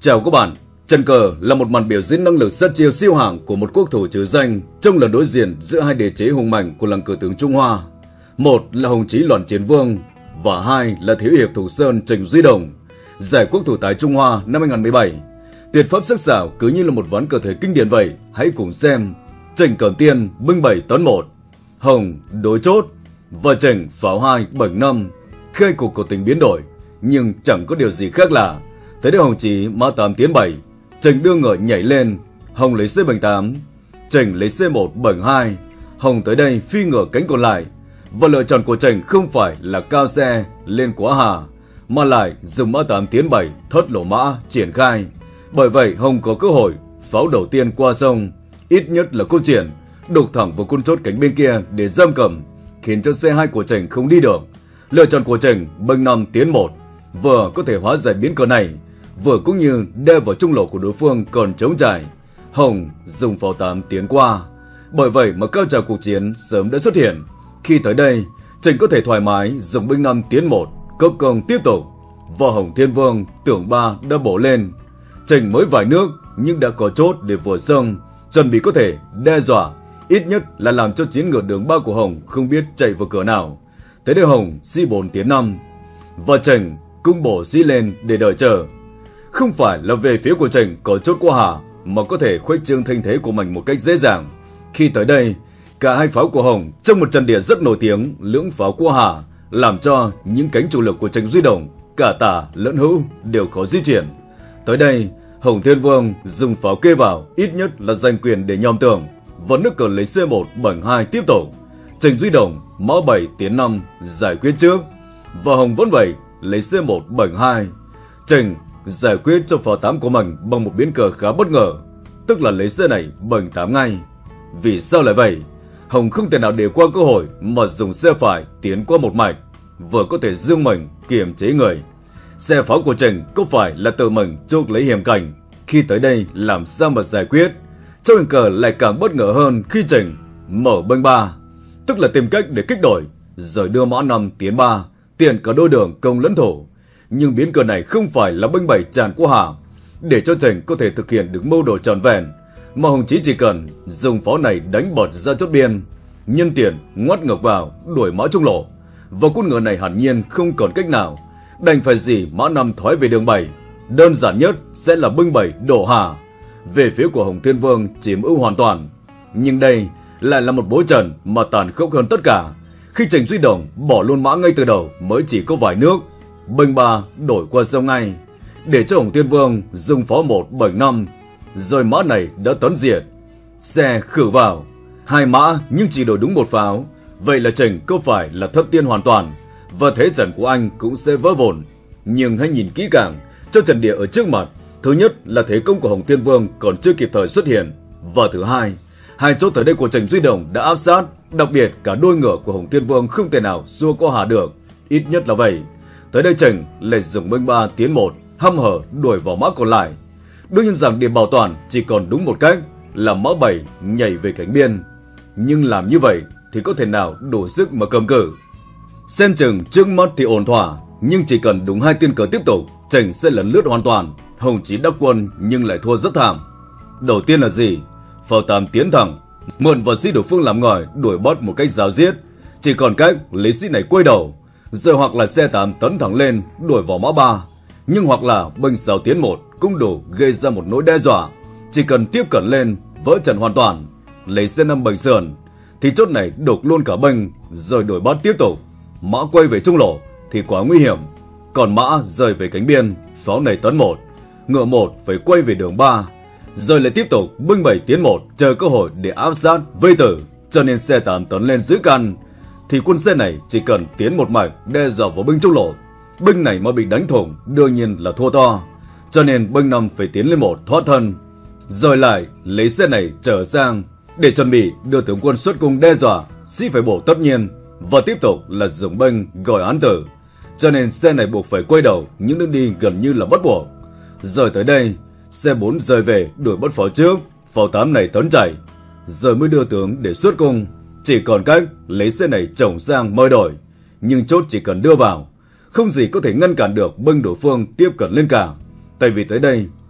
Chào các bạn, trận cờ là một màn biểu diễn năng lực sát chiêu siêu hạng của một quốc thủ trứ danh trong lần đối diện giữa hai đế chế hùng mạnh của làng cờ tướng Trung Hoa. Một là Hồng Chí Loạn Chiến Vương và hai là Thiếu hiệp Thủ Sơn Trịnh Duy Đồng, giải quốc thủ tại Trung Hoa năm 2017. Tuyệt pháp sắc sảo cứ như là một ván cờ thể kinh điển vậy. Hãy cùng xem. Trịnh cờ tiên binh 7 tấn 1, Hồng đối chốt và Trịnh pháo 2 bẩn 5. Khai cuộc của tình biến đổi, nhưng chẳng có điều gì khác lạ. Thấy đây Hồng Chí mã 8 tiến 7, Trịnh đưa ngựa nhảy lên, Hồng lấy C bẩn 8, Trịnh lấy C1 bẩn 2. Hồng tới đây phi ngựa cánh còn lại, và lựa chọn của Trịnh không phải là cao xe lên quá hà, mà lại dùng mã 8 tiến 7 thất lỗ mã triển khai. Bởi vậy Hồng có cơ hội pháo đầu tiên qua sông, ít nhất là câu chuyện đục thẳng vào con chốt cánh bên kia để giam cầm, khiến cho C2 của Trịnh không đi được. Lựa chọn của Trịnh binh 5 tiến 1 vừa có thể hóa giải biến cờ này, vừa cũng như đe vào trung lộ của đối phương còn trống trải. Hồng dùng pháo 8 tiến qua. Bởi vậy mà cao trào cuộc chiến sớm đã xuất hiện. Khi tới đây, Trịnh có thể thoải mái dùng binh 5 tiến 1 cấp công tiếp tục, và Hồng Thiên Vương tưởng 3 đã bổ lên. Trịnh mới vài nước nhưng đã có chốt để vượt sông, chuẩn bị có thể đe dọa, ít nhất là làm cho chiến ngược đường 3 của Hồng không biết chạy vào cửa nào. Tới đây Hồng C4 tiến 5 và Trịnh cũng bổ C lên để đợi chờ. Không phải là về phía của Trịnh có chốt qua hà mà có thể khuếch trương thanh thế của mình một cách dễ dàng. Khi tới đây, cả hai pháo của Hồng trong một trận địa rất nổi tiếng lưỡng pháo qua hà, làm cho những cánh chủ lực của Trịnh Duy Đồng cả tả lẫn hữu đều khó di chuyển. Tới đây, Hồng Thiên Vương dùng pháo kê vào, ít nhất là giành quyền để nhòm tường, và nước cờ lấy C1 bẩn 2 tiếp tục. Trịnh Duy Đồng mã 7 tiến 5 giải quyết trước, và Hồng vẫn vậy lấy C1 bẩn 2. Trịnh giải quyết cho pháo 8 của mình bằng một biến cờ khá bất ngờ, tức là lấy C này bẩn 8 ngay. Vì sao lại vậy? Hồng không thể nào để qua cơ hội mà dùng C phải tiến qua một mạch, vừa có thể dương mình kiềm chế người. Xe pháo của Trịnh có phải là tự mình chuốc lấy hiểm cảnh? Khi tới đây làm sao mà giải quyết? Trong hình cờ lại càng bất ngờ hơn khi Trịnh mở binh 3, tức là tìm cách để kích đổi, rồi đưa mã 5 tiến 3, tiện cả đôi đường công lẫn thủ. Nhưng biến cờ này không phải là binh 7 tràn qua hà, để cho Trịnh có thể thực hiện được mưu đồ trọn vẹn, mà Hồng Chí chỉ cần dùng pháo này đánh bật ra chốt biên, nhân tiện ngoắt ngược vào đuổi mã trung lộ, và con ngựa này hẳn nhiên không còn cách nào, đành phải dì mã 5 thoái về đường 7. Đơn giản nhất sẽ là binh 7 đổ hà, về phía của Hồng Thiên Vương chiếm ưu hoàn toàn. Nhưng đây lại là một bối trận mà tàn khốc hơn tất cả, khi Trịnh Duy Đồng bỏ luôn mã ngay từ đầu mới chỉ có vài nước, binh 3 đổi qua sông ngay, để cho Hồng Thiên Vương dùng pháo 1 bẩn 5, rồi mã này đã tấn diệt. Xe khử vào, hai mã nhưng chỉ đổi đúng một pháo. Vậy là Trịnh có phải là thất tiên hoàn toàn, và thế trận của anh cũng sẽ vỡ vụn. Nhưng hãy nhìn kỹ càng cho trận địa ở trước mặt. Thứ nhất là thế công của Hồng Thiên Vương còn chưa kịp thời xuất hiện, và thứ hai, hai chốt tới đây của Trịnh Duy Đồng đã áp sát, đặc biệt cả đôi ngựa của Hồng Thiên Vương không thể nào xua qua hà được, ít nhất là vậy. Tới đây Trịnh lại dùng binh 3 tiến 1 hăm hở đuổi vào mã còn lại. Đương nhiên rằng để bảo toàn chỉ còn đúng một cách là mã 7 nhảy về cánh biên, nhưng làm như vậy thì có thể nào đủ sức mà cầm cự? Xem chừng trước mắt thì ổn thỏa, nhưng chỉ cần đúng 2 tiên cờ tiếp tục, Trịnh sẽ lấn lướt hoàn toàn. Hồng Chí đắc quân nhưng lại thua rất thảm. Đầu tiên là gì? Pháo 8 tiến thẳng, mượn vào sĩ đối phương làm ngòi đuổi bắt một cách giáo diết, chỉ còn cách lấy sĩ này quay đầu, rồi hoặc là xe 8 tấn thẳng lên đuổi vào mã 3, nhưng hoặc là binh 6 tiến 1 cũng đủ gây ra một nỗi đe dọa. Chỉ cần tiếp cận lên vỡ trận hoàn toàn, lấy C5 bành sườn thì chốt này đục luôn cả binh, rồi đuổi bắt tiếp tục. Mã quay về trung lộ thì quá nguy hiểm, còn mã rời về cánh biên, pháo này tấn 1, ngựa 1 phải quay về đường 3, rồi lại tiếp tục binh 7 tiến 1 chờ cơ hội để áp sát vây tử. Cho nên xe 8 tấn lên giữ căn thì quân xe này chỉ cần tiến một mạch đe dọa vào binh trung lộ. Binh này mà bị đánh thủng đương nhiên là thua to, cho nên binh 5 phải tiến lên 1 thoát thân, rồi lại lấy xe này trở sang để chuẩn bị đưa tướng quân xuất cung đe dọa, sĩ phải bổ tất nhiên, và tiếp tục là dùng binh gọi án tử. Cho nên xe này buộc phải quay đầu những nước đi gần như là bắt buộc. Rồi tới đây, xe 4 rời về đuổi bắt pháo trước, pháo 8 này tấn chạy, rồi mới đưa tướng để xuất cung. Chỉ còn cách lấy xe này trồng sang mời đổi, nhưng chốt chỉ cần đưa vào, không gì có thể ngăn cản được binh đối phương tiếp cận lên cả. Tại vì tới đây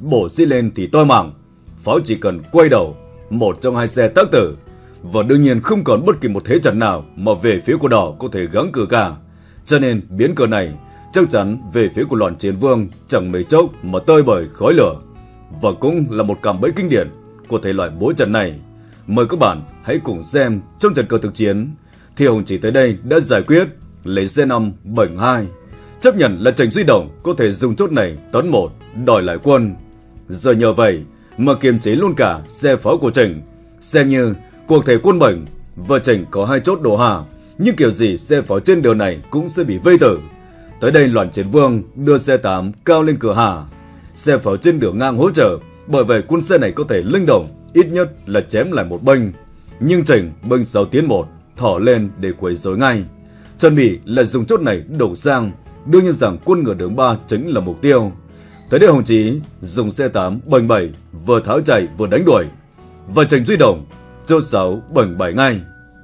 bổ xi lên thì toi mạng. Pháo chỉ cần quay đầu, một trong hai xe tác tử. Và đương nhiên không còn bất kỳ một thế trận nào mà về phía của đỏ có thể gắng cự cả. Cho nên biến cờ này chắc chắn về phía của Loạn Chiến Vương chẳng mấy chốc mà tơi bởi khói lửa. Và cũng là một cạm bẫy kinh điển của thể loại bố trận này. Mời các bạn hãy cùng xem trong trận cờ thực chiến thì Hồng Chí tới đây đã giải quyết lấy C5 bệnh 2. Chấp nhận là Trần Duy Đồng có thể dùng chốt này tấn 1 đòi lại quân. Giờ nhờ vậy mà kiềm chế luôn cả xe pháo của Trần, xem như cuộc thể quân bệnh. Và Trần có 2 chốt đổ hạ, nhưng kiểu gì xe pháo trên đường này cũng sẽ bị vây tử. Tới đây Loạn Chiến Vương đưa xe 8 cao lên cửa hạ, xe pháo trên đường ngang hỗ trợ. Bởi vậy quân xe này có thể linh động, ít nhất là chém lại một bênh. Nhưng Trần bênh 6 tiến 1 thỏ lên để quấy rối ngay, chuẩn bị là dùng chốt này đổ sang. Đương nhiên rằng quân ngựa đường 3 chính là mục tiêu. Tới đây Hồng Chí dùng xe 8 bênh 7 vừa tháo chạy vừa đánh đuổi. Và Trần Duy Đồng chốt 6 bênh 7 ngay.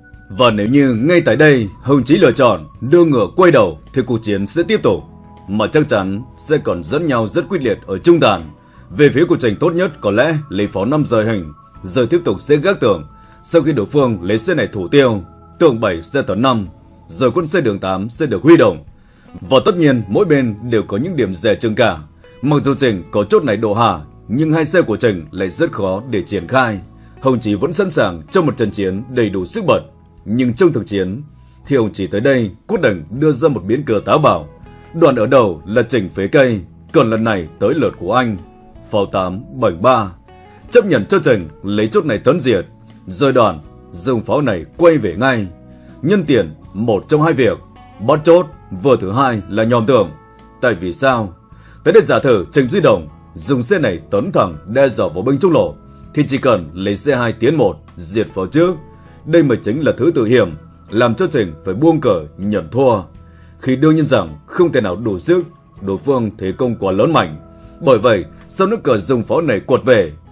Và nếu như ngay tại đây Hồng Chí lựa chọn đưa ngựa quay đầu thì cuộc chiến sẽ tiếp tục, mà chắc chắn sẽ còn dẫn nhau rất quyết liệt ở trung tàn. Về phía của Trần tốt nhất có lẽ lấy pháo 5 rời hình, rồi tiếp tục sẽ gác tường. Sau khi đối phương lấy xe này thủ tiêu, tường 7 xe tấn 5, rồi quân xe đường 8 sẽ được huy động. Và tất nhiên mỗi bên đều có những điểm rẻ chừng cả. Mặc dù Trần có chốt này đổ hạ, nhưng hai xe của Trần lại rất khó để triển khai. Hồng Chí vẫn sẵn sàng cho một trận chiến đầy đủ sức bật. Nhưng trong thực chiến thì Hồng Chí tới đây quyết định đưa ra một biến cờ táo bạo. Đoàn ở đầu là Trần phế cây, còn lần này tới lượt của anh. Pháo 8 bảnh 3, chấp nhận cho Trần lấy chốt này tấn diệt, rồi Đoàn dùng pháo này quay về ngay. Nhân tiện một trong hai việc, bắt chốt vừa thứ hai là nhòm tường. Tại vì sao? Tới đây giả thử Trần Duy Đồng dùng xe này tấn thẳng đe dọa vào binh trung lộ, thì chỉ cần lấy xe 2 tiến 1 diệt pháo trước. Đây mới chính là thứ tự hiểm làm cho Trần phải buông cờ nhận thua, khi đương nhiên rằng không thể nào đủ sức, đối phương thế công quá lớn mạnh. Bởi vậy sau nước cờ dùng pháo này quật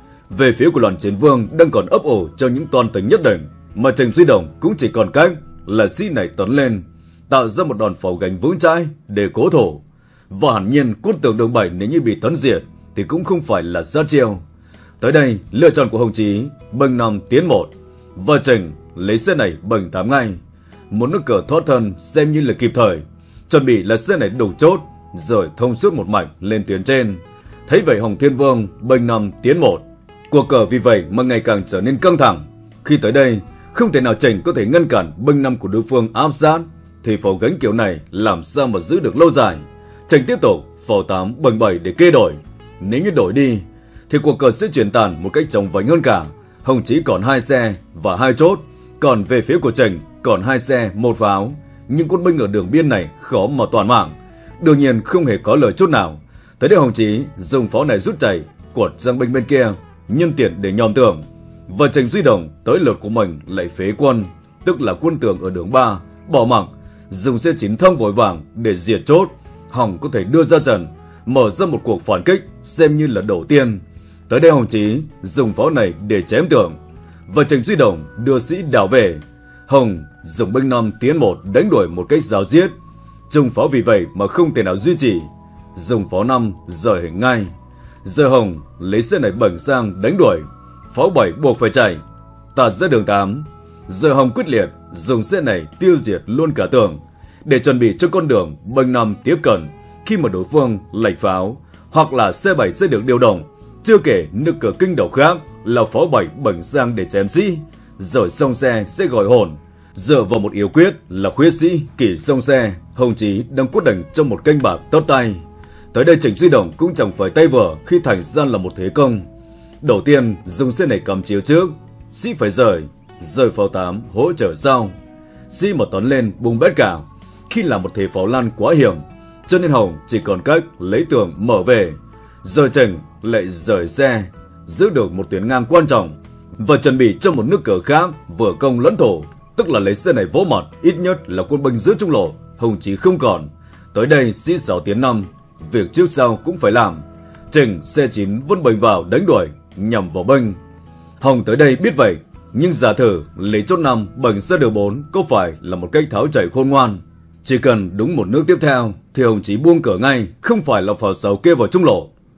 về phía của Loạn Chiến Vương đang còn ấp ủ cho những toan tính nhất định, mà Trần Duy Đồng cũng chỉ còn cách là xi này tấn lên, tạo ra một đòn pháo gánh vững chãi để cố thủ. Và hẳn nhiên quân tường đường 7 nếu như bị tấn diệt thì cũng không phải là sát chiêu. Tới đây lựa chọn của Hồng Chí bênh 5 tiến 1, và Trần lấy xe này bênh 8 ngay. Một nước cờ thoát thân xem như là kịp thời, chuẩn bị là xe này đủ chốt rồi thông suốt một mạch lên tuyến trên. Thấy vậy Hồng Thiên Vương bênh 5 tiến 1. Cuộc cờ vì vậy mà ngày càng trở nên căng thẳng. Khi tới đây không thể nào Trần có thể ngăn cản bênh 5 của đối phương áp sát, thì pháo gánh kiểu này làm sao mà giữ được lâu dài. Trần tiếp tục pháo 8 bênh 7 để kê đổi. Nếu như đổi đi thì cuộc cờ sẽ chuyển tàn một cách chóng vánh hơn cả. Hồng Chí còn 2 xe và 2 chốt, còn về phía của Trần còn 2 xe 1 pháo. Nhưng quân binh ở đường biên này khó mà toàn mạng, đương nhiên không hề có lời chốt nào. Tới đây Hồng Chí dùng pháo này rút chạy quật sang binh bên kia, nhân tiện để nhòm tường. Và Trần Duy Đồng tới lượt của mình lại phế quân, tức là quân tường ở đường 3 bỏ mặc, dùng xe 9 thông vội vàng để diệt chốt, hòng có thể đưa ra trận, mở ra một cuộc phản kích xem như là đầu tiên. Tới đây Hồng Chí dùng pháo này để chém tường, và Trần Duy Đồng đưa sĩ đảo về. Hồng dùng bênh 5 tiến 1 đánh đuổi một cách ráo riết. Dùng pháo vì vậy mà không thể nào duy trì, dùng pháo 5 rời hình ngay. Giờ Hồng lấy xe này bẩn sang đánh đuổi, pháo 7 buộc phải chạy, tạt ra đường 8. Giờ Hồng quyết liệt dùng xe này tiêu diệt luôn cả tường, để chuẩn bị cho con đường bênh 5 tiếp cận khi mà đối phương lệch pháo, hoặc là xe 7 sẽ được điều động. Chưa kể nước cờ kinh đầu khác là pháo 7 bẩn sang để chém sĩ, rồi sông xe sẽ gọi hồn. Dựa vào một yếu quyết là khuyết sĩ kỷ sông xe, Hồng Chí đang quyết định trong một canh bạc tốt tay. Tới đây Trần Duy Đồng cũng chẳng phải tay vở khi thành ra là một thế công. Đầu tiên dùng xe này cầm chiếu trước, sĩ phải rời pháo 8 hỗ trợ sau. Sĩ mà tấn lên bùng bét cả, khi là một thế pháo lan quá hiểm, cho nên Hồng chỉ còn cách lấy tường mở về. Giờ Trần lại rời xe, giữ được một tuyến ngang quan trọng, và chuẩn bị cho một nước cờ khác vừa công lẫn thủ, tức là lấy xe này vỗ mặt, ít nhất là quân binh giữa trung lộ Hồng Chí không còn. Tới đây sĩ 6 tiến 5, việc trước sau cũng phải làm. Trần xe 9 vẫn bênh vào đánh đuổi nhằm vào bênh. Hồng tới đây biết vậy, nhưng giả thử lấy chốt 5 bênh ra đường 4 có phải là một cách tháo chạy khôn ngoan. Chỉ cần đúng một nước tiếp theo thì Hồng Chí buông cờ ngay, không phải là pháo 6 kê vào trung lộ.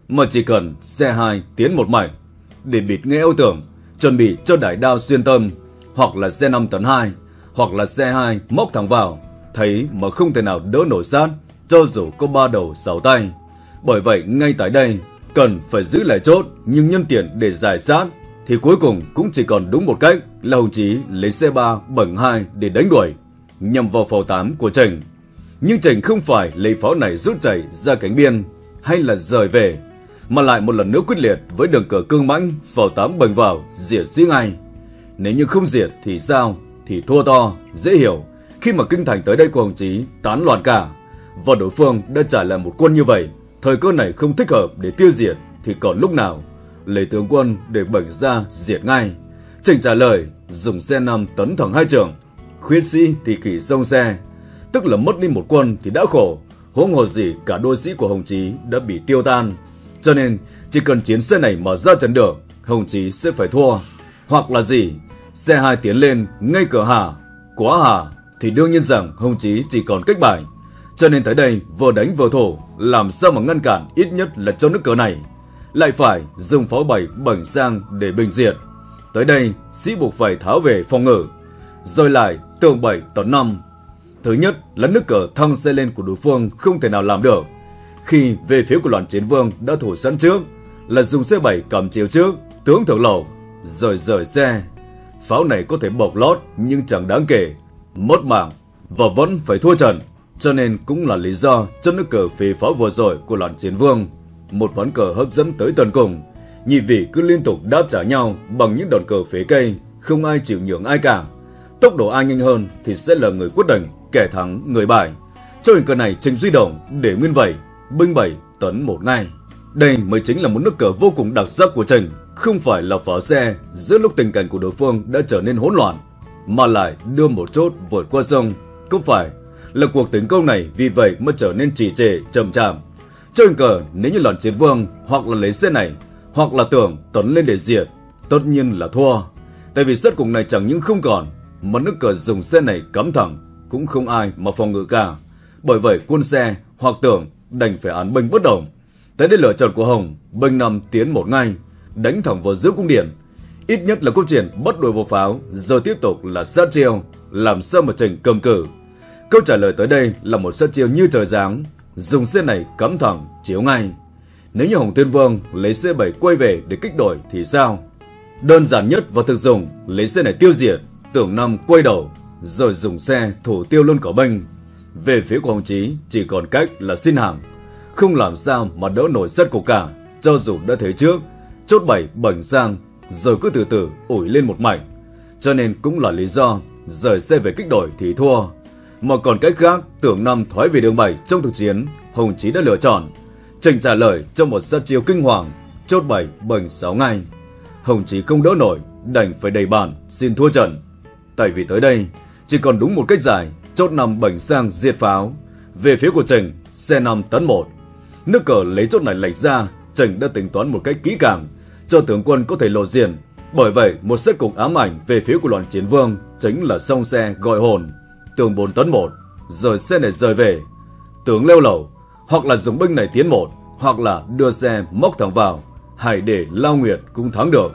mà chỉ cần xe 2 tiến một mảnh để bịt ngay eo tường, chuẩn bị cho đại đao xuyên tâm, hoặc là xe 5 tấn 2, hoặc là xe 2 móc thẳng vào, thấy mà không thể nào đỡ nổi sát, cho dù có 3 đầu 6 tay. Bởi vậy ngay tại đây cần phải giữ lại chốt, nhưng nhân tiện để giải sát thì cuối cùng cũng chỉ còn đúng một cách là Hồng Chí lấy xe 3 bẩn 2 để đánh đuổi nhằm vào pháo 8 của Trình. Nhưng Trình không phải lấy pháo này rút chạy ra cánh biên hay là rời về, mà lại một lần nữa quyết liệt với đường cờ cương mãnh, pháo 8 bẩn vào diệt sĩ ngay. Nếu như không diệt thì sao? Thì thua to, dễ hiểu, khi mà kinh thành tới đây của Hồng Chí tán loạn cả, và đối phương đã trải lại một quân như vậy. Thời cơ này không thích hợp để tiêu diệt thì còn lúc nào, lấy tướng quân để bẩn ra diệt ngay. Trình trả lời dùng xe 5 tấn thẳng 2 trường, khuyết sĩ thì khỉ sông xe, tức là mất đi một quân thì đã khổ, huống hồ gì cả đôi sĩ của Hồng Chí đã bị tiêu tan. Cho nên chỉ cần chiến xe này mà ra trận được, Hồng Chí sẽ phải thua. Hoặc là gì? Xe 2 tiến lên ngay cửa Hà, quá Hà thì đương nhiên rằng Hồng Chí chỉ còn cách bài. Cho nên tới đây vừa đánh vừa thủ, làm sao mà ngăn cản ít nhất là trong nước cờ này. Lại phải dùng pháo 7 bẩn sang để bình diệt. Tới đây sĩ buộc phải tháo về phòng ngự, rồi lại tường 7 tấn 5. Thứ nhất là nước cờ thăng xe lên của đối phương không thể nào làm được. Khi về phía của Loạn Chiến Vương đã thủ sẵn trước là dùng xe 7 cầm chiếu trước tướng thượng lầu, rồi rời xe. Pháo này có thể bộc lót nhưng chẳng đáng kể, mất mạng và vẫn phải thua trận. Cho nên cũng là lý do cho nước cờ phế pháo vừa rồi của Loạn Chiến Vương, một ván cờ hấp dẫn tới tận cùng. Nhị vị cứ liên tục đáp trả nhau bằng những đòn cờ phế cây, không ai chịu nhường ai cả. Tốc độ ai nhanh hơn thì sẽ là người quyết định, kẻ thắng người bại. Cho hình cờ này Trình Duy Đồng để nguyên vậy, binh 7 tấn 1 ngay. Đây mới chính là một nước cờ vô cùng đặc sắc của Trình, không phải là pháo xe giữa lúc tình cảnh của đối phương đã trở nên hỗn loạn, mà lại đưa một chốt vượt qua sông. Không phải là cuộc tấn công này vì vậy mà trở nên trì trệ, chậm chạp. Cho hình cờ nếu như Loạn Chiến Vương hoặc là lấy xe này, hoặc là tưởng tấn lên để diệt, tất nhiên là thua. Tại vì sát cùng này chẳng những không còn, mà nước cờ dùng xe này cắm thẳng cũng không ai mà phòng ngự cả. Bởi vậy quân xe hoặc tưởng đành phải án binh bất động. Tới đây lựa chọn của Hồng, binh 5 tiến 1 ngay, đánh thẳng vào giữa cung điện. Ít nhất là câu chuyện bắt đuổi vào pháo, rồi tiếp tục là sát chiêu, làm sao mà Trình cầm cử. Câu trả lời tới đây là một sát chiêu như trời giáng, dùng xe này cắm thẳng chiếu ngay. Nếu như Hồng Thiên Vương lấy xe 7 quay về để kích đổi thì sao? Đơn giản nhất và thực dụng, lấy xe này tiêu diệt, tưởng 5 quay đầu, rồi dùng xe thủ tiêu luôn cả binh. Về phía của Hồng Chí chỉ còn cách là xin hàng, không làm sao mà đỡ nổi sát của cả. Cho dù đã thấy trước, chốt 7 bẩn sang, rồi cứ từ từ ủi lên một mảnh. Cho nên cũng là lý do rời xe về kích đổi thì thua. Mà còn cách khác, tưởng 5 thoái về đường 7 trong thực chiến, Hồng Chí đã lựa chọn. Trình trả lời trong một sát chiêu kinh hoàng, chốt 7 bẩn 6 ngay. Hồng Chí không đỡ nổi, đành phải đầy bàn xin thua trận. Tại vì tới đây chỉ còn đúng một cách giải, chốt 5 bẩn sang diệt pháo. Về phía của Trình, xe 5 tấn 1. Nước cờ lấy chốt này lệch ra, Trình đã tính toán một cách kỹ càng cho tướng quân có thể lộ diện. Bởi vậy một set cục ám ảnh về phía của Loạn Chiến Vương chính là song xe gọi hồn, tường 4 tấn 1, rồi xe này rời về, tướng leo lầu, hoặc là dùng binh này tiến 1, hoặc là đưa xe móc thẳng vào, hãy để Lao Nguyệt cũng thắng được.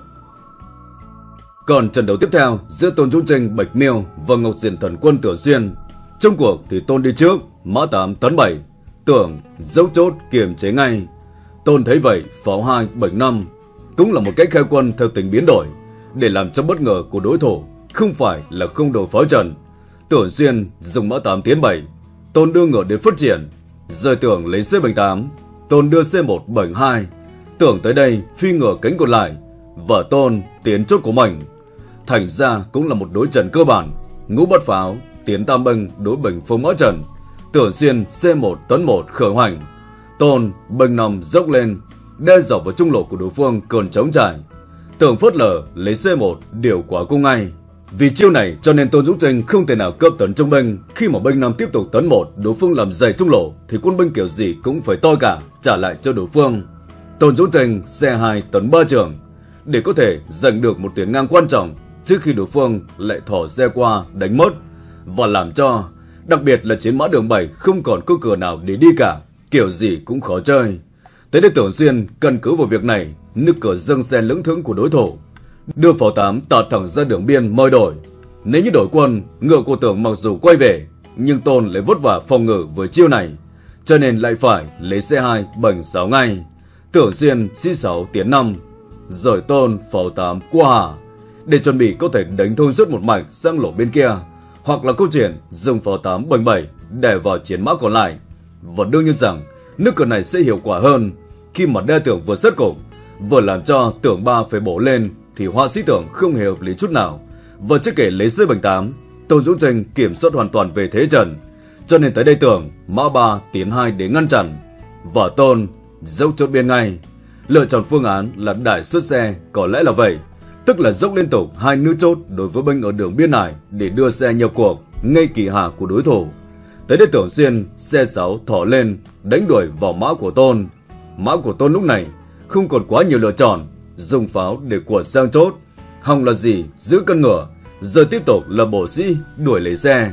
Còn trận đấu tiếp theo giữa Tôn Dũng Trình Bạch Miêu và Ngọc Diển Thần Quân Tưởng Xuyên. Trong cuộc thì Tôn đi trước, mã 8 tấn 7, Tưởng dốc chốt kiềm chế ngay. Tôn thấy vậy, pháo 2 bạch 5, cũng là một cách khai quân theo tình biến đổi để làm cho bất ngờ của đối thủ, không phải là không đầu pháo trận. Tưởng Xuyên dùng mã 8 tiến 7, Tôn đưa ngựa đến phát triển, rời Tưởng lấy C bạch 8, Tôn đưa C1 bạch 2. Tưởng tới đây phi ngựa cánh còn lại và Tôn tiến chốt của mình. Thành ra cũng là một đối trận cơ bản, ngũ bất pháo tiến tam binh đối bình phong mã trận. Tưởng Xuyên C1 tấn 1 khởi hoành, Tôn binh 5 dốc lên đe dọc vào trung lộ của đối phương còn trống trải. Tưởng phớt lờ lấy C1 điều quả cung ngay. Vì chiêu này cho nên Tôn Dũng Trình không thể nào cấp tấn trung binh. Khi mà binh 5 tiếp tục tấn 1, đối phương làm dày trung lộ thì quân binh kiểu gì cũng phải to cả trả lại cho đối phương. Tôn Dũng Trình C2 tấn 3 trường để có thể giành được một tuyến ngang quan trọng trước khi đối phương lại thỏ xe qua đánh mất, và làm cho đặc biệt là chiến mã đường 7 không còn có cửa nào để đi cả, kiểu gì cũng khó chơi. Tới đây Tưởng Xuyên căn cứ vào việc này, nước cờ dâng xe lững thững của đối thủ, đưa pháo 8 tạt thẳng ra đường biên mời đổi. Nếu như đổi quân, ngựa của Tưởng mặc dù quay về, nhưng Tôn lại vất vả phòng ngự với chiêu này, cho nên lại phải lấy C2 bành 6 ngay. Tưởng Xuyên C6 tiến 5, rồi Tôn pháo 8 qua hà, để chuẩn bị có thể đánh thông suốt một mạch sang lỗ bên kia, hoặc là câu chuyện dùng pháo 8 bành 7 để vào chiến mã còn lại. Và đương nhiên rằng nước cờ này sẽ hiệu quả hơn khi mà đe Tưởng vừa rất cục, vừa làm cho Tưởng 3 phải bổ lên thì họa sĩ Tưởng không hề hợp lý chút nào. Và chưa kể lấy C bành 8, Tôn Dũng Tranh kiểm soát hoàn toàn về thế trận, cho nên tới đây Tưởng mã 3 tiến 2 để ngăn chặn, và Tôn dốc chốt biên ngay. Lựa chọn phương án là đại xuất xe, có lẽ là vậy, tức là dốc liên tục 2 nữ chốt đối với binh ở đường biên này để đưa xe nhập cuộc ngay kỳ hạ của đối thủ. Tới đây Tưởng Xuyên C6 thỏ lên đánh đuổi vào mã của Tôn. Mã của Tôn lúc này không còn quá nhiều lựa chọn, dùng pháo để quật sang chốt, hòng là gì giữ cân ngựa, giờ tiếp tục là bổ sĩ đuổi lấy xe.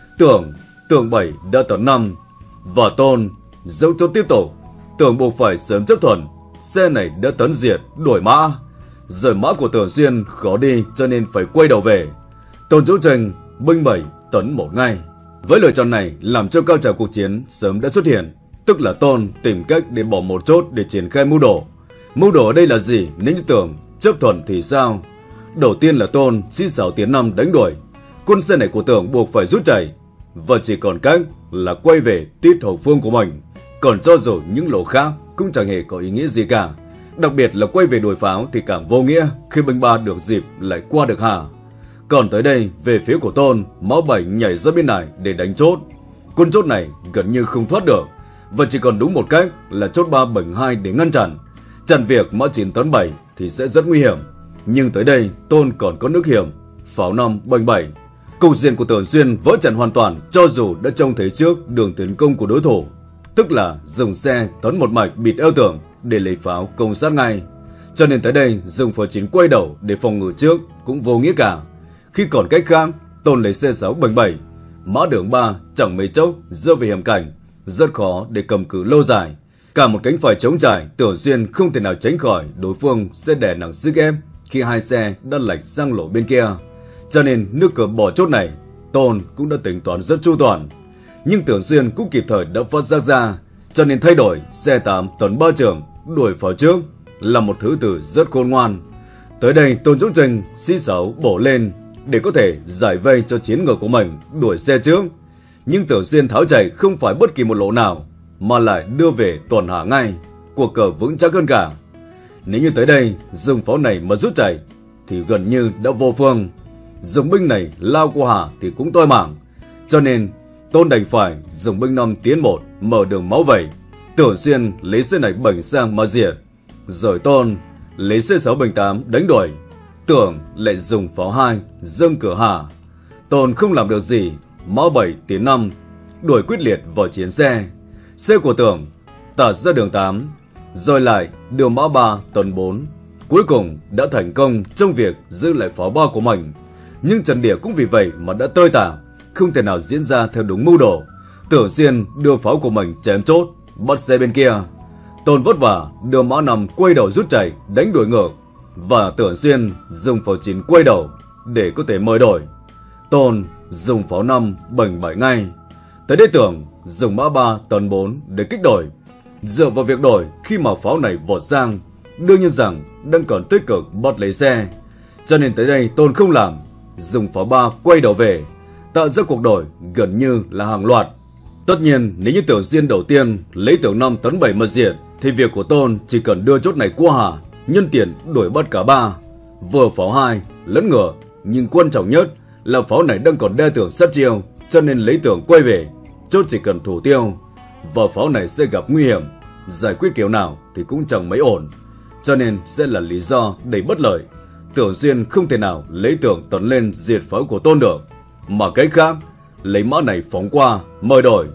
Tưởng 7 đã tấn 5, và Tôn dốc chốt tiếp tục. Tưởng buộc phải sớm chấp thuận, xe này đã tấn diệt đuổi mã. Giờ mã của Tưởng Xuyên khó đi cho nên phải quay đầu về. Tôn Dũng Tranh binh 7 tấn 1 ngay. Với lựa chọn này làm cho cao trào cuộc chiến sớm đã xuất hiện, tức là Tôn tìm cách để bỏ một chốt để triển khai mưu đồ. Mưu đồ ở đây là gì nếu như Tưởng chấp thuận thì sao? Đầu tiên là Tôn C6 tiến 5 đánh đuổi. Quân xe này của Tưởng buộc phải rút chạy, và chỉ còn cách là quay về tít hậu phương của mình. Còn cho dù những lỗ khác cũng chẳng hề có ý nghĩa gì cả. Đặc biệt là quay về đuổi pháo thì càng vô nghĩa khi binh 3 được dịp lại qua được hà. Còn tới đây về phía của Tôn, mã 7 nhảy ra bên này để đánh chốt. Quân chốt này gần như không thoát được, và chỉ còn đúng một cách là chốt 3 bành 2 để ngăn chặn. Chặn việc mã 9 tấn 7 thì sẽ rất nguy hiểm. Nhưng tới đây Tôn còn có nước hiểm, pháo 5 bành 7. Cục diện của Tưởng Xuyên vỡ trận hoàn toàn cho dù đã trông thấy trước đường tiến công của đối thủ, tức là dùng xe tấn một mạch bịt eo Tưởng để lấy pháo công sát ngay. Cho nên tới đây dùng pháo 9 quay đầu để phòng ngự trước cũng vô nghĩa cả. Khi còn cách khác, Tôn lấy C6 bành 7, mã đường 3 chẳng mấy chốc rơi về hiểm cảnh, rất khó để cầm cự lâu dài. Cả một cánh phải trống trải, Tưởng Xuyên không thể nào tránh khỏi đối phương sẽ đè nặng sức ép khi hai xe đã lệch sang lỗ bên kia. Cho nên nước cờ bỏ chốt này, Tôn cũng đã tính toán rất chu toàn. Nhưng Tưởng Xuyên cũng kịp thời đã phát giác ra, cho nên thay đổi C8 tấn 3 trường đuổi pháo trước là một thứ tự rất khôn ngoan. Tới đây Tôn Dũng Tranh C6 bổ lên để có thể giải vây cho chiến ngựa của mình đuổi xe trước. Nhưng Tưởng Xuyên tháo chạy không phải bất kỳ một lỗ nào, mà lại đưa về tuần hạ ngay, cuộc cờ vững chắc hơn cả. Nếu như tới đây dùng pháo này mà rút chạy thì gần như đã vô phương. Dùng binh này lao qua hạ thì cũng toi mạng, cho nên Tôn đành phải dùng binh 5 tiến 1 mở đường máu vẩy. Tưởng Xuyên lấy xe này bành sang mà diệt, rồi Tôn lấy C6 bành 8 đánh đuổi. Tưởng lại dùng pháo 2 dâng cửa hạ. Tôn không làm được gì, mã 7 tiến 5 đuổi quyết liệt vào chiến xe. Xe của Tưởng tạt ra đường 8, rồi lại đưa mã 3 tấn 4. Cuối cùng đã thành công trong việc giữ lại pháo 3 của mình. Nhưng trận địa cũng vì vậy mà đã tơi tả, không thể nào diễn ra theo đúng mưu đồ. Tưởng Xuyên đưa pháo của mình chém chốt, bắt xe bên kia. Tôn vất vả đưa mã 5 quay đầu rút chạy đánh đuổi ngược, và Tưởng Xuyên dùng pháo 9 quay đầu để có thể mời đổi. Tôn dùng pháo 5 bành 7 ngay. Tới đây Tưởng dùng mã 3 tấn 4 để kích đổi. Dựa vào việc đổi khi mà pháo này vọt sang, đương nhiên rằng đang còn tích cực bắt lấy xe, cho nên tới đây Tôn không làm, dùng pháo 3 quay đầu về, tạo ra cuộc đổi gần như là hàng loạt. Tất nhiên nếu như Tưởng Xuyên đầu tiên lấy Tưởng 5 tấn 7 mà diệt thì việc của Tôn chỉ cần đưa chốt này qua hà, nhân tiền đuổi bắt cả 3, vừa pháo 2 lẫn ngựa. Nhưng quan trọng nhất là pháo này đang còn đe Tưởng sát chiêu, cho nên lấy Tưởng quay về, chốt chỉ cần thủ tiêu, và pháo này sẽ gặp nguy hiểm, giải quyết kiểu nào thì cũng chẳng mấy ổn, cho nên sẽ là lý do đầy bất lợi. Tưởng Xuyên không thể nào lấy Tưởng tấn lên diệt pháo của Tôn được, mà cách khác lấy mã này phóng qua mời đổi,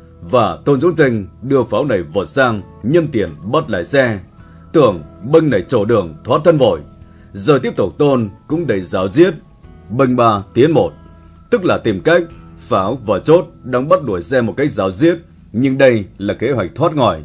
và Tôn Dũng Tranh đưa pháo này vọt sang nhân tiền bắt lại xe. Tưởng binh này trổ đường thoát thân vội, rồi tiếp tục Tôn cũng đẩy giáo giết binh 3 tiến 1, tức là tìm cách pháo và chốt đang bắt đuổi xe một cách giáo giết. Nhưng đây là kế hoạch thoát ngòi.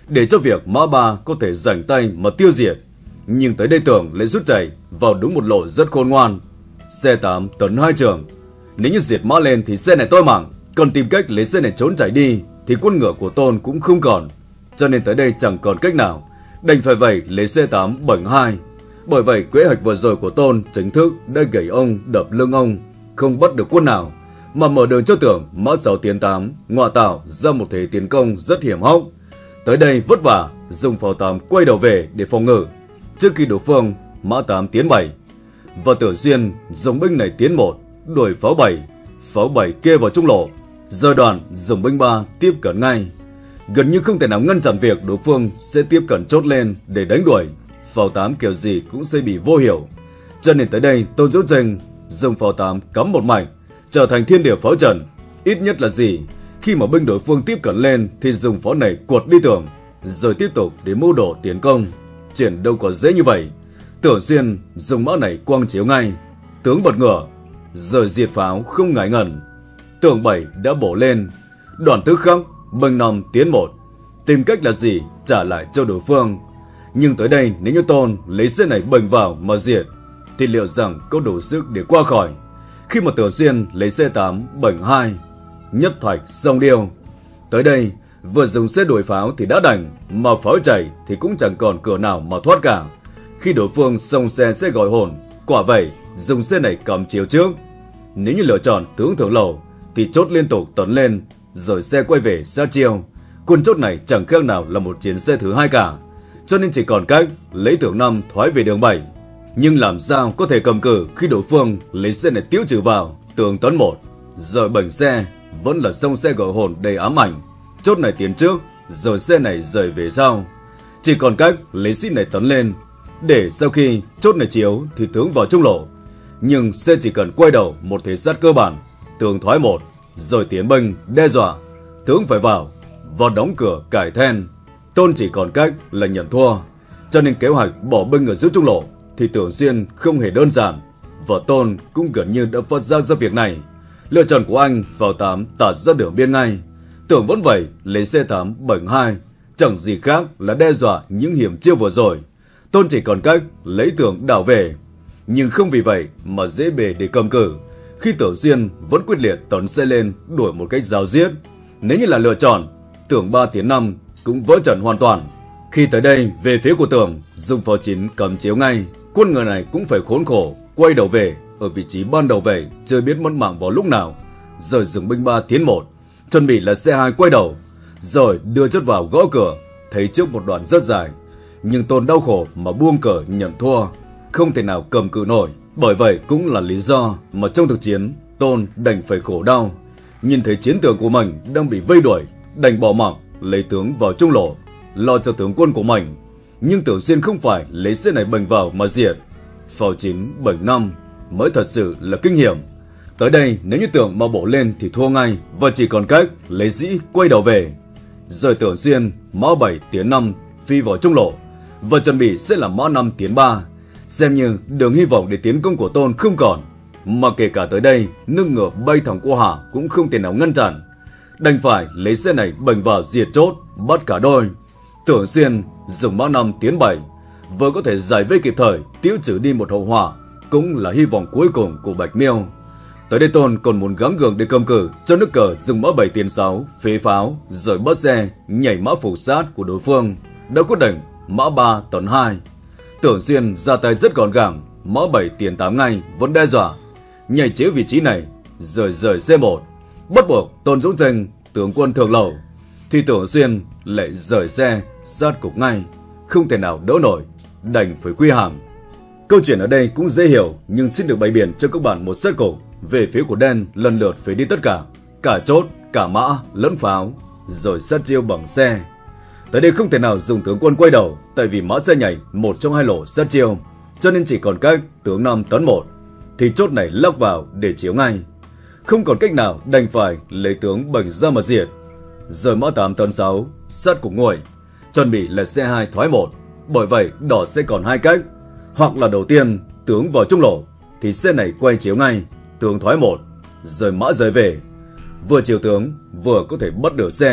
để cho việc mã 3 có thể rảnh tay mà tiêu diệt. Nhưng tới đây Tưởng lại rút chạy vào đúng một lộ rất khôn ngoan. Xe 8 tấn 2 trường. Nếu như diệt mã lên thì xe này toi mạng, còn tìm cách lấy xe này trốn chạy đi thì quân ngựa của Tôn cũng không còn. Cho nên tới đây chẳng còn cách nào, đành phải vậy lấy xe 8 bẩn 2. Bởi vậy kế hoạch vừa rồi của Tôn chính thức đã gãy ông đập lưng ông, không bắt được quân nào, mà mở đường cho Tưởng mã 6 tiến 8 ngọa tạo ra một thế tiến công rất hiểm hóc. Tới đây vất vả dùng pháo 8 quay đầu về để phòng ngự, trước khi đối phương mã 8 tiến 7. Và Tưởng Xuyên dùng binh này tiến 1 đuổi pháo 7 kê vào trung lộ. Giờ đoàn dùng binh 3 tiếp cận ngay, gần như không thể nào ngăn chặn việc đối phương sẽ tiếp cận chốt lên để đánh đuổi. Pháo 8 kiểu gì cũng sẽ bị vô hiệu, cho nên tới đây Tôn Dũng Tranh dùng pháo 8 cắm một mảnh, trở thành thiên địa pháo trận. Ít nhất là gì, khi mà binh đối phương tiếp cận lên thì dùng pháo này quật đi Tưởng, rồi tiếp tục để mưu đồ tiến công. Chuyện đâu có dễ như vậy. Tưởng Xuyên dùng mã này quang chiếu ngay, tướng bật ngựa rồi diệt pháo không ngại ngần. Tưởng 7 đã bổ lên, đoàn thứ khắc binh 5 tiến 1, tìm cách là gì trả lại cho đối phương. Nhưng tới đây nếu như Tôn lấy xe này bành vào mà diệt thì liệu rằng có đủ sức để qua khỏi. Khi mà Tưởng Xuyên lấy xe 8 bành 2, nhất thạch song điêu. Tới đây vừa dùng xe đuổi pháo thì đã đành, mà pháo chạy thì cũng chẳng còn cửa nào mà thoát cả. Khi đối phương xông xe sẽ gọi hồn, quả vậy dùng xe này cầm chiếu trước. Nếu như lựa chọn tướng thượng lầu thì chốt liên tục tấn lên, rồi xe quay về sát chiêu. Quân chốt này chẳng khác nào là một chiến xe thứ 2 cả, cho nên chỉ còn cách lấy tướng 5 thoái về đường 7. Nhưng làm sao có thể cầm cự khi đối phương lấy xe này tiêu trừ vào tường tấn 1, rồi bành xe vẫn là xông xe gọi hồn đầy ám ảnh. Chốt này tiến trước, rồi xe này rời về sau. Chỉ còn cách lấy xít này tấn lên, để sau khi chốt này chiếu thì tướng vào trung lộ. Nhưng xe chỉ cần quay đầu một thế sát cơ bản, tường thoái 1, rồi tiến binh đe dọa, tướng phải vào và đóng cửa cải then. Tôn chỉ còn cách là nhận thua, cho nên kế hoạch bỏ binh ở giữa trung lộ thì Tưởng Xuyên không hề đơn giản, và Tôn cũng gần như đã phát giác ra việc này. Lựa chọn của anh vào 8 tạt ra đường biên ngay. Tưởng vẫn vậy lấy xe 8 bành 2, chẳng gì khác là đe dọa những hiểm chiêu vừa rồi. Tôn chỉ còn cách lấy Tưởng đảo về, nhưng không vì vậy mà dễ bề để cầm cự, khi Tưởng Xuyên vẫn quyết liệt tấn xe lên đuổi một cách ráo riết. Nếu như là lựa chọn, Tưởng 3 tiến 5 cũng vỡ trận hoàn toàn. Khi tới đây về phía của Tưởng dùng pháo 9 cầm chiếu ngay, quân người này cũng phải khốn khổ quay đầu về ở vị trí ban đầu về, chưa biết mất mạng vào lúc nào, rồi dùng binh 3 tiến 1, chuẩn bị là xe 2 quay đầu, rồi đưa chất vào gõ cửa. Thấy trước một đoạn rất dài, nhưng Tôn đau khổ mà buông cờ nhận thua, không thể nào cầm cự nổi. Bởi vậy cũng là lý do mà trong thực chiến Tôn đành phải khổ đau. Nhìn thấy chiến trường của mình đang bị vây đuổi, đành bỏ mặc lấy tướng vào trung lộ, lo cho tướng quân của mình. Nhưng Tưởng Xuyên không phải lấy xe này bành vào mà diệt. Pháo 9 bành 5 mới thật sự là kinh hiểm. Tới đây nếu như Tưởng mà bổ lên thì thua ngay, và chỉ còn cách lấy dĩ quay đầu về. Rồi Tưởng Xuyên mã 7 tiến 5 phi vào trung lộ, và chuẩn bị sẽ là mã 5 tiến 3, xem như đường hy vọng để tiến công của Tôn không còn. Mà kể cả tới đây nước ngựa bay thẳng qua hạ cũng không thể nào ngăn chặn, đành phải lấy xe này bành vào diệt chốt, bắt cả đôi. Tưởng Xuyên dùng mã 5 tiến 7 vừa có thể giải vây kịp thời, tiêu trừ đi một hậu họa, cũng là hy vọng cuối cùng của Bạch Miêu. Tới đây Tôn còn muốn gắng gượng để cầm cự cho nước cờ dùng mã 7 tiến 6 phế pháo, rồi bắt xe nhảy mã phục sát của đối phương, đã quyết định mã 3 tấn 2. Tưởng Xuyên ra tay rất gọn gàng, mã 7 tiến 8 ngay vẫn đe dọa, nhảy chiếu vị trí này rồi rời C1, bắt buộc Tôn Dũng Tranh tướng quân thượng lầu. Thì Tưởng Xuyên lại rời xe sát cục ngay, không thể nào đỡ nổi, đành phải quy hàng. Câu chuyện ở đây cũng dễ hiểu, nhưng xin được bày biện cho các bạn một set cục. Về phía của đen lần lượt phải đi tất cả chốt, cả mã lẫn pháo, rồi sát chiêu bằng xe. Tới đây không thể nào dùng tướng quân quay đầu, tại vì mã xe nhảy một trong hai lỗ sát chiêu, cho nên chỉ còn cách tướng 5 tấn 1 thì chốt này lắc vào để chiếu ngay. Không còn cách nào đành phải lấy tướng bành ra mà diệt. Rồi mã 8 tấn 6 sát cục nguội, chuẩn bị là xe 2 thoái 1. Bởi vậy đỏ sẽ còn hai cách, hoặc là đầu tiên tướng vào trung lộ thì xe này quay chiếu ngay, tướng thoái 1, rồi mã rời về, vừa chiếu tướng vừa có thể bắt được xe,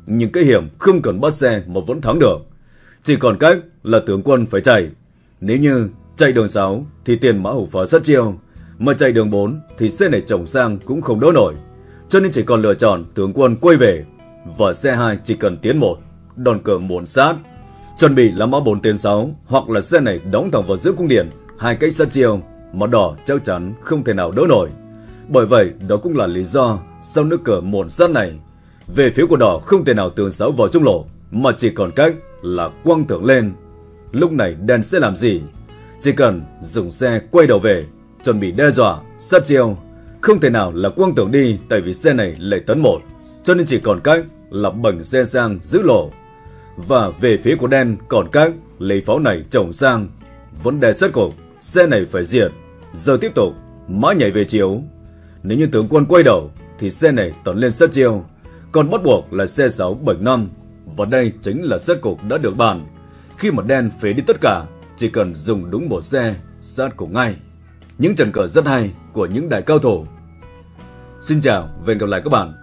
nhưng cái hiểm không cần bắt xe mà vẫn thắng được. Chỉ còn cách là tướng quân phải chạy. Nếu như chạy đường 6 thì tiền mã hổ phá sát chiêu, mà chạy đường 4 thì xe này chồng sang cũng không đỡ nổi. Cho nên chỉ còn lựa chọn tướng quân quay về, và xe 2 chỉ cần tiến 1, đòn cờ muộn sát. Chuẩn bị là mã 4 tiến 6, hoặc là xe này đóng thẳng vào giữa cung điện, hai cách sát chiêu, mã đỏ chắc chắn không thể nào đỡ nổi. Bởi vậy đó cũng là lý do sau nước cờ muộn sát này, về phía của đỏ không thể nào tướng 6 vào trung lộ, mà chỉ còn cách là quăng thưởng lên. Lúc này đen sẽ làm gì? Chỉ cần dùng xe quay đầu về, chuẩn bị đe dọa, sát chiêu. Không thể nào là quăng thưởng đi, tại vì xe này lại tấn 1, cho nên chỉ còn cách là bẩn xe sang giữ lộ. Và về phía của đen còn cách lấy pháo này trồng sang. Vấn đề sát cục, xe này phải diệt. Giờ tiếp tục, mã nhảy về chiếu. Nếu như tướng quân quay đầu thì xe này tấn lên sát chiêu, còn bắt buộc là xe 6 bệnh 5. Và đây chính là sát cục đã được bàn. Khi mà đen phế đi tất cả, chỉ cần dùng đúng một xe, sát cục ngay. Những trận cờ rất hay của những đại cao thủ. Xin chào và hẹn gặp lại các bạn